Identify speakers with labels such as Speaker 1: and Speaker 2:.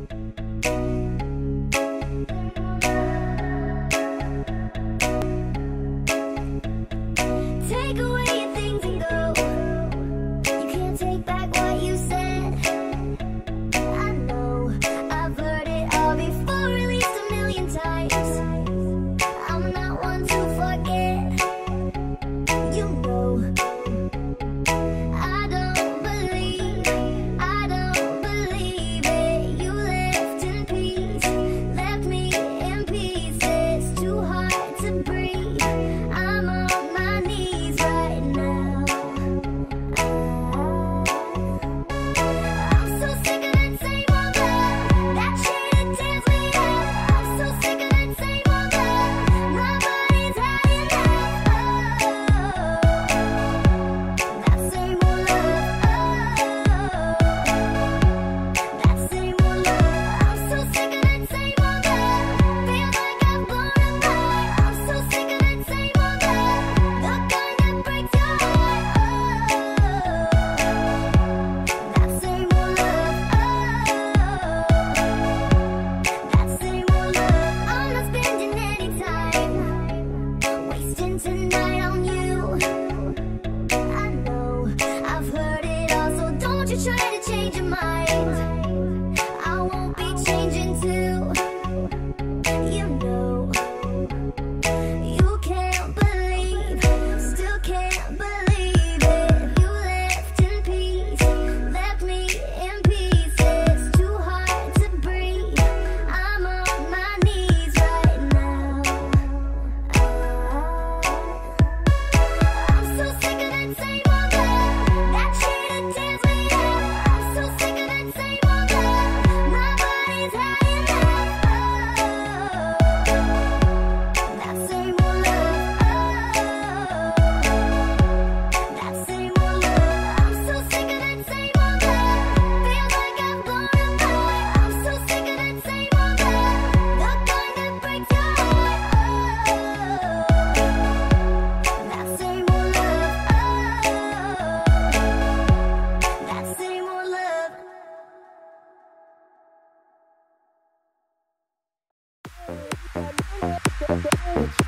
Speaker 1: Take away your things and go. You can't take back what you said. I know, I've heard it all before, at least a million times. I'm not one to forget. You know, I don't believe it. You left in peace, left me in pieces. Too hard to breathe. I'm on my knees right now. I'm so sick of that same old love, that shit that tears me up. I'm so sick of that same old love, my body's had enough. That same old love, that same old love. I'm so sick of that same old love, feels like I've blown apart. I'm so sick of that same old love, the kind that breaks your heart. That same old love, that same old love. I'm not spending any time wasting tonight on you. I know, I've heard it all, so don't you try to change your mind. I won't be changing too. You know, you can't believe, still can't believe it. You left in peace, left me in pieces. Too hard to breathe. I'm on my knees right now. I'm so sick of that same old love, that shit that tears me up. I'm so sick of that same old love, my body's had enough. That same old love, that same old love. I'm so sick of that same old love, feels like I've blown apart. I'm so sick of that same old love, the kind that breaks your heart. That same old love, that same old love.